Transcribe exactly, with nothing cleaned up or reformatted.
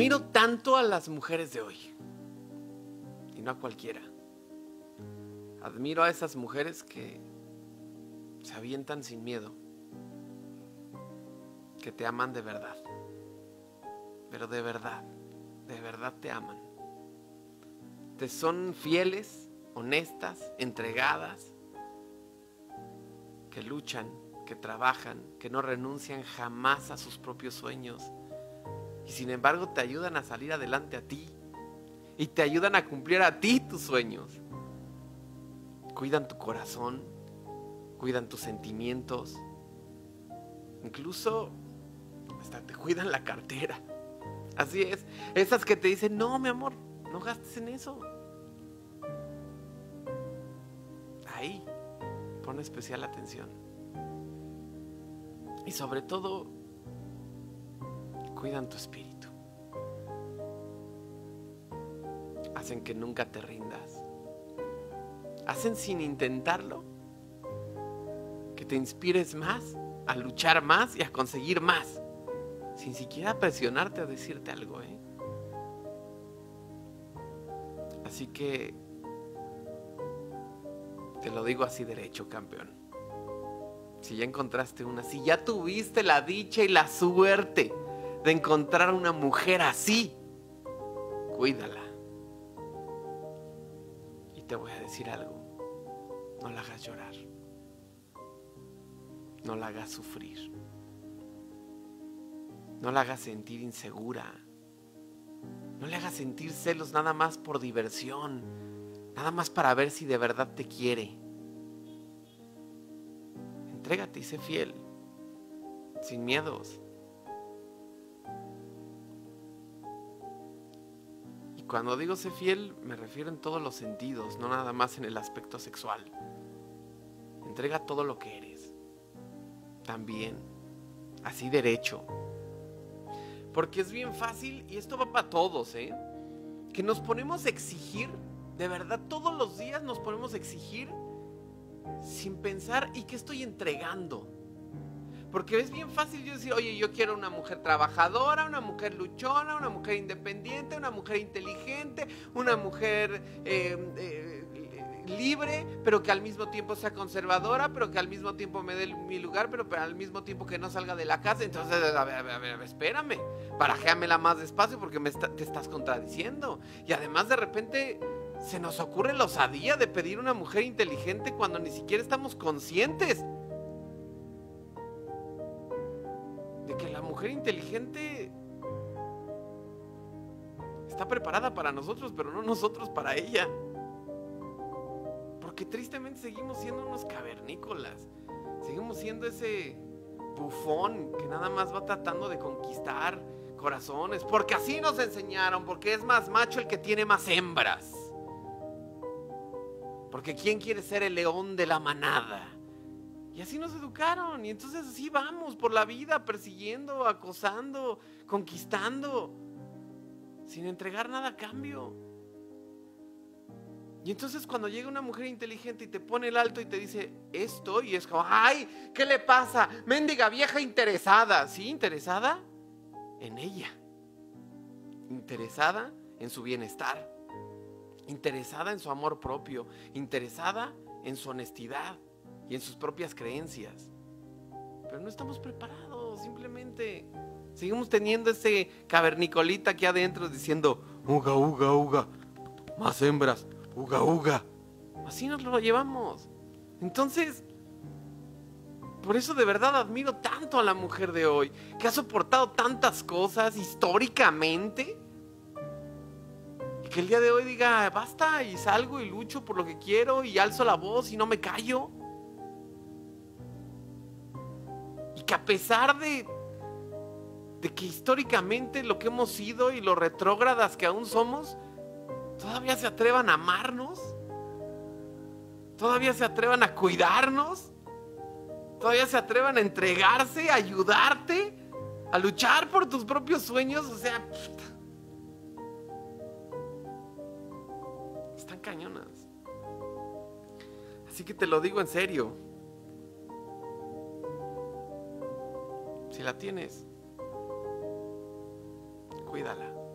Admiro tanto a las mujeres de hoy, y no a cualquiera. Admiro a esas mujeres que se avientan sin miedo, que te aman de verdad, pero de verdad, de verdad te aman. Te son fieles, honestas, entregadas, que luchan, que trabajan, que no renuncian jamás a sus propios sueños. Y sin embargo te ayudan a salir adelante a ti. Y te ayudan a cumplir a ti tus sueños. Cuidan tu corazón, cuidan tus sentimientos. Incluso hasta te cuidan la cartera. Así es, esas que te dicen, no mi amor, no gastes en eso. Ahí pon especial atención. Y sobre todo, cuidan tu espíritu. Hacen que nunca te rindas. Hacen sin intentarlo que te inspires más, a luchar más y a conseguir más, sin siquiera presionarte a decirte algo, ¿eh? Así que te lo digo así derecho, campeón. Si ya encontraste una, si ya tuviste la dicha y la suerte de encontrar una mujer así, cuídala. Y te voy a decir algo, no la hagas llorar, no la hagas sufrir, no la hagas sentir insegura, no le hagas sentir celos nada más por diversión, nada más para ver si de verdad te quiere. Entrégate y sé fiel, sin miedos. Y cuando digo sé fiel, me refiero en todos los sentidos, no nada más en el aspecto sexual. Entrega todo lo que eres, también, así derecho. Porque es bien fácil, y esto va para todos, ¿eh? Que nos ponemos a exigir, de verdad, todos los días nos ponemos a exigir sin pensar, ¿y qué estoy entregando? Porque es bien fácil yo decir, oye, yo quiero una mujer trabajadora, una mujer luchona, una mujer independiente, una mujer inteligente, una mujer eh, eh, libre, pero que al mismo tiempo sea conservadora, pero que al mismo tiempo me dé mi lugar, pero, pero al mismo tiempo que no salga de la casa. Entonces, a ver, a ver, a ver, espérame, barajéamela más despacio porque me está, te estás contradiciendo. Y además de repente se nos ocurre la osadía de pedir una mujer inteligente cuando ni siquiera estamos conscientes de que la mujer inteligente está preparada para nosotros, pero no nosotros para ella. Porque tristemente seguimos siendo unos cavernícolas, seguimos siendo ese bufón que nada más va tratando de conquistar corazones, porque así nos enseñaron, porque es más macho el que tiene más hembras. Porque ¿quién quiere ser el león de la manada? Y así nos educaron. Y entonces así vamos por la vida, persiguiendo, acosando, conquistando, sin entregar nada a cambio. Y entonces cuando llega una mujer inteligente y te pone el alto y te dice esto, y es como, ¡ay! ¿Qué le pasa? Mendiga vieja interesada. ¿Sí? ¿Interesada? En ella. Interesada en su bienestar. Interesada en su amor propio, interesada en su honestidad y en sus propias creencias. Pero no estamos preparados, simplemente seguimos teniendo ese cavernicolita aquí adentro diciendo, uga, uga, uga, más hembras, uga, uga. Así nos lo llevamos. Entonces, por eso de verdad admiro tanto a la mujer de hoy, que ha soportado tantas cosas históricamente, que el día de hoy diga, basta, y salgo y lucho por lo que quiero y alzo la voz y no me callo. Y que a pesar de, de que históricamente lo que hemos sido y lo retrógradas que aún somos, todavía se atrevan a amarnos, todavía se atrevan a cuidarnos, todavía se atrevan a entregarse, a ayudarte, a luchar por tus propios sueños. O sea, están cañonas. Así que te lo digo en serio. Si la tienes, cuídala.